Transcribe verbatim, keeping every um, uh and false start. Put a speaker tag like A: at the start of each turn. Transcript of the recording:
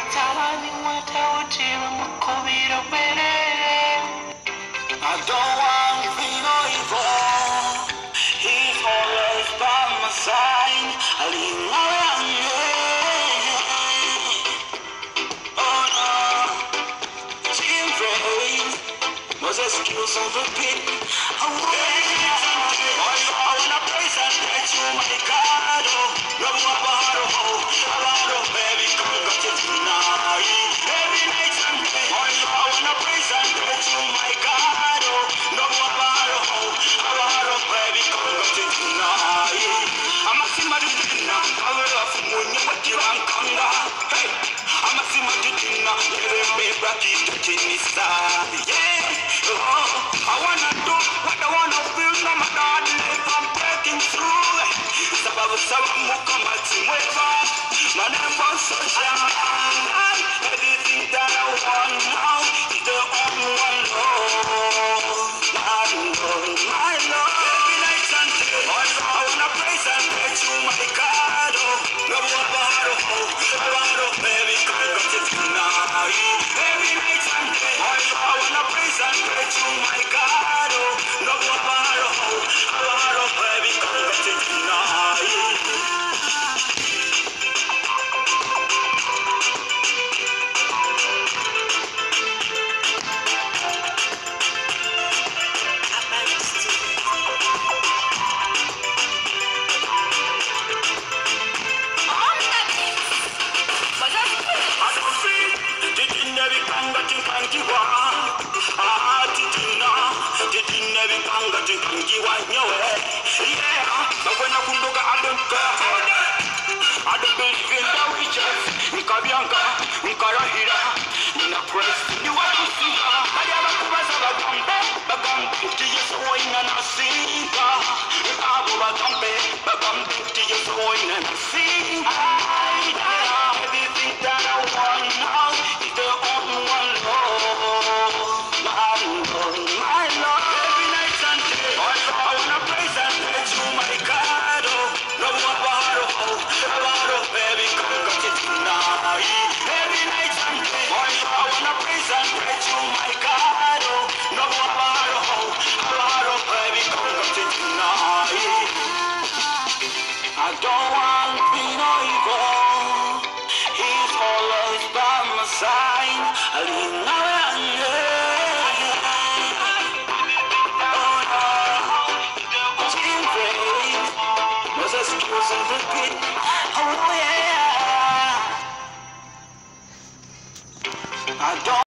A: I don't want to be no evil. He's always by my side. I leave my oh no, team praise was excuse of the pit. I wanna praise and praise you, my God. Oh, love my heart, oh, oh, baby, come got it tonight. Every night and day, I wanna praise and praise you, my God. Oh, love my heart, oh, oh, baby, come got it tonight. I'm a simmer to dinner, I will love you when you want you and come down. Hey, I'm a simmer to dinner, let me break it to Tintiina. Yeah, oh, I wanna do what I wanna feel, no matter if I'm breaking through. Sababu sababu kama timweva, my name was sunshine. Everything that I want now is the only one Lord. My Lord, my Lord. Every night and day, I wanna praise and praise you, my God. Oh, no one oh, baby, come got it tonight. Every night and day, I wanna praise and praise you, my God. Oh, no one oh, baby, come got it tonight. Yeah, but when I look at them, I don't believe in the witches. Nkabianka, Nkarahira, Napress, you want to see her. I have a kubasa bagambe, bagambe, to you so in and I see her. Abu bagambe, bagambe, to you so in and I see her. Everything that I want now is the only one Lord. My Lord, my Lord. Every night and day, I wanna praise and praise you, my God. Oh, no one oh, baby, come got it tonight. Every night and day, I wanna praise and praise you, my God. Oh, no one oh, baby, come got it tonight. I don't want to be no evil. He's always by my side. I leave my excuse of the pit. Oh yeah, I don't